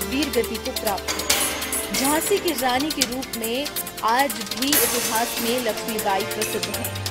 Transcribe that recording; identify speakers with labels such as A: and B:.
A: वीर गति को प्राप्त हुई। झांसी की रानी के रूप में आज भी इतिहास में लक्ष्मीबाई प्रसिद्ध है।